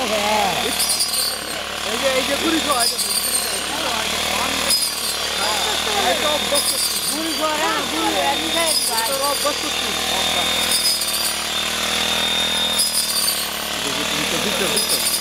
এই যে পুরি খাওয়া এটা পুরি খাওয়া না পুরি একই খাই তো রব বস করছি ভিতর